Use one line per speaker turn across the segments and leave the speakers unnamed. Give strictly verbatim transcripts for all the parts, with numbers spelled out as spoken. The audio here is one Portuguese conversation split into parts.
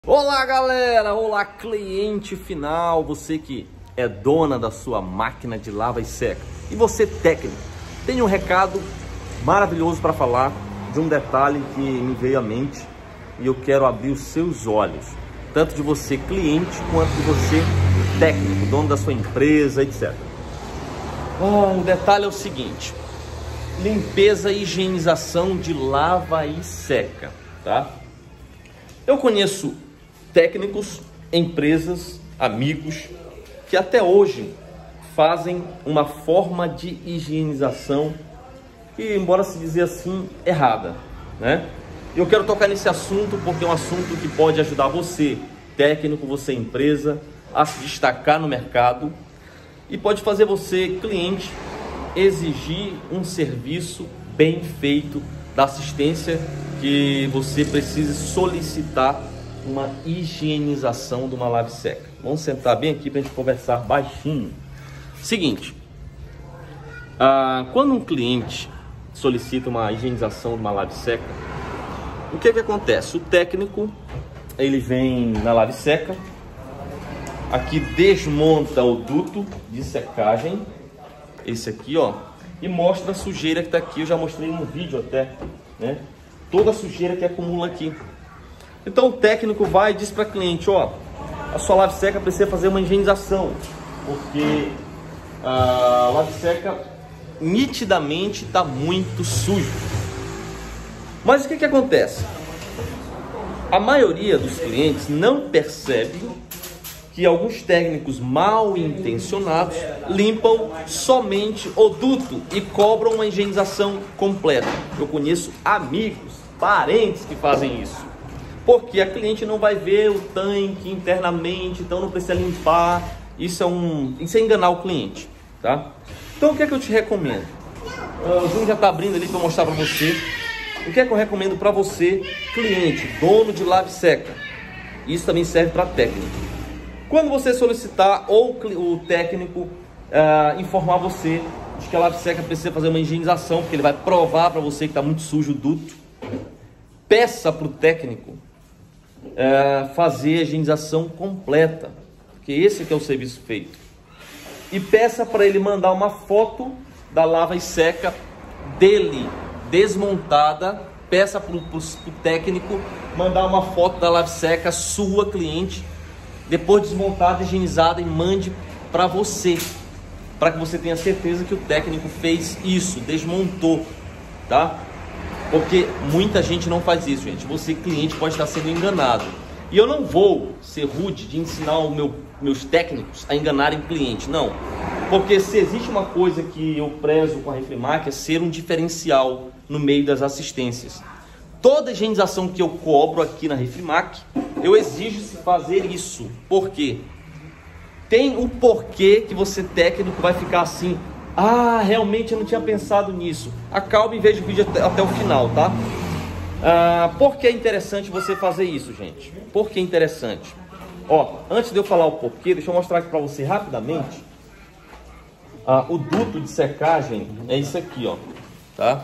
Olá galera, olá cliente final, você que é dona da sua máquina de lava e seca e você técnico, tem um recado maravilhoso para falar de um detalhe que me veio à mente e eu quero abrir os seus olhos, tanto de você cliente quanto de você técnico, dono da sua empresa, etcétera. Ah, o detalhe é o seguinte: limpeza e higienização de lava e seca, tá? Eu conheço técnicos, empresas, amigos que até hoje fazem uma forma de higienização que, embora se dizer assim, errada, né? Eu quero tocar nesse assunto porque é um assunto que pode ajudar você, técnico, você empresa, a se destacar no mercado e pode fazer você, cliente, exigir um serviço bem feito da assistência que você precisa solicitar uma higienização de uma lava e seca. Vamos sentar bem aqui para a gente conversar baixinho. Seguinte, ah, quando um cliente solicita uma higienização de uma lava e seca, o que que acontece? O técnico, ele vem na lava e seca, aqui desmonta o duto de secagem, esse aqui, ó, e mostra a sujeira que está aqui. Eu já mostrei no vídeo até, né? Toda a sujeira que acumula aqui. Então o técnico vai e diz para o cliente: ó, a sua lava seca precisa fazer uma higienização, porque a lava seca nitidamente está muito sujo. Mas o que que acontece? A maioria dos clientes não percebe que alguns técnicos mal intencionados limpam somente o duto e cobram uma higienização completa. Eu conheço amigos, parentes que fazem isso. Porque a cliente não vai ver o tanque internamente, então não precisa limpar. Isso é, um, isso é enganar o cliente, tá? Então o que é que eu te recomendo? Uh, o Júnior já está abrindo ali para mostrar para você. O que é que eu recomendo para você, cliente, dono de lava e seca? Isso também serve para técnico. Quando você solicitar ou o técnico uh, informar você de que a lava e seca precisa fazer uma higienização, porque ele vai provar para você que está muito sujo o duto, peça para o técnico É, fazer a higienização completa, porque esse que é o serviço feito, e peça para ele mandar uma foto da lava e seca dele desmontada. Peça para o técnico mandar uma foto da lava e seca sua, cliente, depois desmontada, higienizada, e mande para você, para que você tenha certeza que o técnico fez isso, desmontou, tá? Porque muita gente não faz isso, gente. Você, cliente, pode estar sendo enganado. E eu não vou ser rude de ensinar os meu, meus técnicos a enganarem cliente, não. Porque se existe uma coisa que eu prezo com a Refrimac é ser um diferencial no meio das assistências. Toda higienização que eu cobro aqui na Refrimac, eu exijo se fazer isso. Por quê? Tem um porquê que você, técnico, vai ficar assim: ah, realmente eu não tinha pensado nisso. Acalme e veja o vídeo até, até o final, tá? Ah, por que é interessante você fazer isso, gente? Por que é interessante? Ó, antes de eu falar o porquê, deixa eu mostrar aqui pra você rapidamente. Ah, o duto de secagem é isso aqui, ó, tá?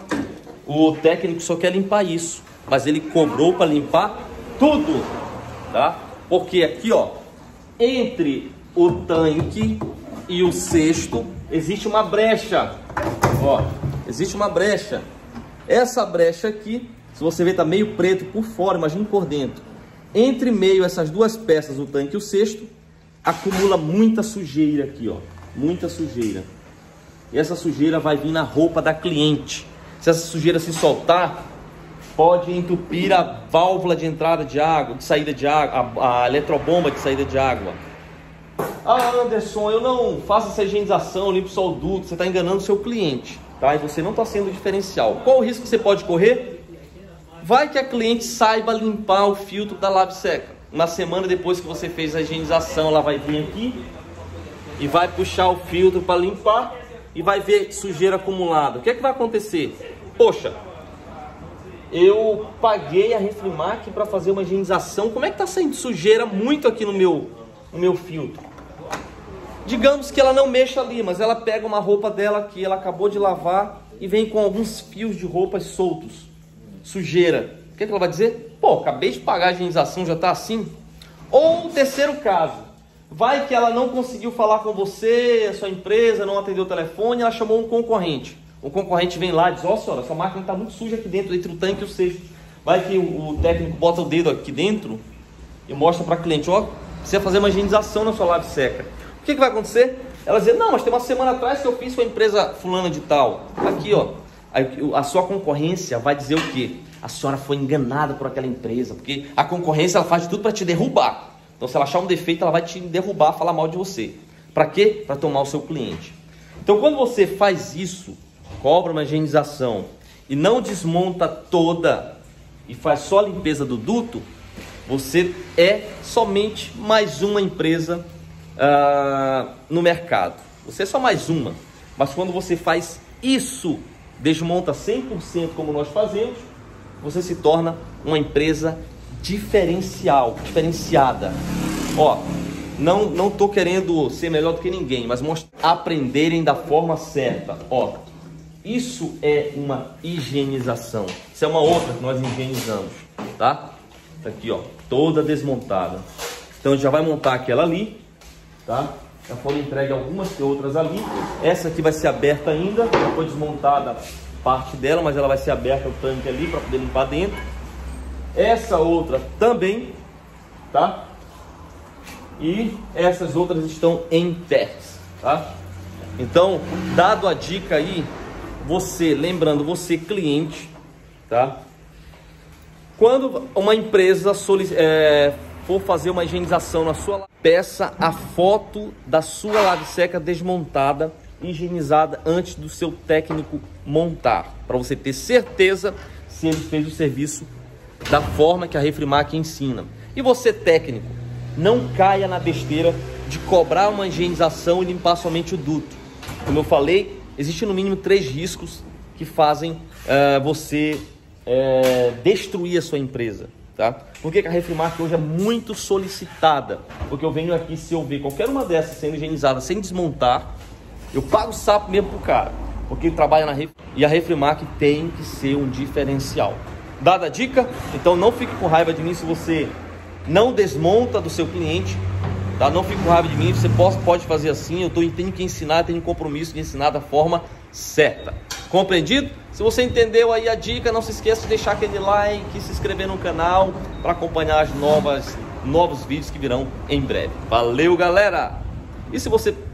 O técnico só quer limpar isso, mas ele cobrou para limpar tudo, tá? Porque aqui, ó, entre o tanque e o cesto existe uma brecha, ó, existe uma brecha. Essa brecha aqui, se você ver, tá meio preto por fora, imagine por dentro. Entre meio essas duas peças, o tanque e o cesto, acumula muita sujeira aqui, ó, muita sujeira. E essa sujeira vai vir na roupa da cliente. Se essa sujeira se soltar, pode entupir a válvula de entrada de água, de saída de água, a, a eletrobomba de saída de água. Ah, Anderson, eu não faço essa higienização, limpo só o duto. Você está enganando o seu cliente, tá? E você não está sendo diferencial. Qual o risco que você pode correr? Vai que a cliente saiba limpar o filtro da lava e seca. Uma semana depois que você fez a higienização, ela vai vir aqui e vai puxar o filtro para limpar e vai ver sujeira acumulada. O que é que vai acontecer? Poxa, eu paguei a Refrimac para fazer uma higienização. Como é que está saindo sujeira muito aqui no meu, no meu filtro? Digamos que ela não mexa ali, mas ela pega uma roupa dela que ela acabou de lavar e vem com alguns fios de roupas soltos, sujeira. O que, que ela vai dizer? Pô, acabei de pagar a higienização, já está assim. Ou o terceiro caso, vai que ela não conseguiu falar com você, a sua empresa não atendeu o telefone, ela chamou um concorrente. O concorrente vem lá e diz, ó, senhora, sua máquina está muito suja aqui dentro, entre o tanque e o cesto. Vai que o, o técnico bota o dedo aqui dentro e mostra para a cliente, ó, precisa fazer uma higienização na sua lave seca. O que, que vai acontecer? Ela diz, não, mas tem uma semana atrás que eu fiz com a empresa fulana de tal. Aqui, ó, a, a sua concorrência vai dizer o quê? A senhora foi enganada por aquela empresa, porque a concorrência ela faz de tudo para te derrubar. Então, se ela achar um defeito, ela vai te derrubar, falar mal de você. Para quê? Para tomar o seu cliente. Então, quando você faz isso, cobra uma higienização e não desmonta toda e faz só a limpeza do duto, você é somente mais uma empresa uh, no mercado. Você é só mais uma. Mas quando você faz isso, desmonta cem por cento como nós fazemos, você se torna uma empresa diferencial, diferenciada. Ó, não não tô querendo ser melhor do que ninguém, mas mostra aprenderem da forma certa. Ó, isso é uma higienização. Isso é uma outra que nós higienizamos, tá? Tá aqui, ó, toda desmontada. Então a gente já vai montar aquela ali, tá? Já foram entregues algumas e outras ali. Essa aqui vai ser aberta ainda, já foi desmontada parte dela, mas ela vai ser aberta o tanque ali para poder limpar dentro. Essa outra também, tá? E essas outras estão em testes, tá? Então, dado a dica aí, você, lembrando, você cliente, tá? Quando uma empresa é, for fazer uma higienização na sua, peça a foto da sua lave seca desmontada, higienizada antes do seu técnico montar, para você ter certeza se ele fez o serviço da forma que a Refrimac ensina. E você, técnico, não caia na besteira de cobrar uma higienização e limpar somente o duto. Como eu falei, existem no mínimo três riscos que fazem uh, você uh, destruir a sua empresa, tá? Por que que a Refrimac hoje é muito solicitada? Porque eu venho aqui, se eu ver qualquer uma dessas sendo higienizada sem desmontar, eu pago o sapo mesmo pro cara, porque ele trabalha na Refrimac e a Refrimac tem que ser um diferencial. Dada a dica, então não fique com raiva de mim se você não desmonta do seu cliente, tá? Não fique com raiva de mim, você pode, pode fazer assim, eu tô, tenho que ensinar, tenho um compromisso de ensinar da forma certa. Compreendido? Se você entendeu aí a dica, não se esqueça de deixar aquele like e se inscrever no canal para acompanhar as novas, novos vídeos que virão em breve. Valeu, galera! E se você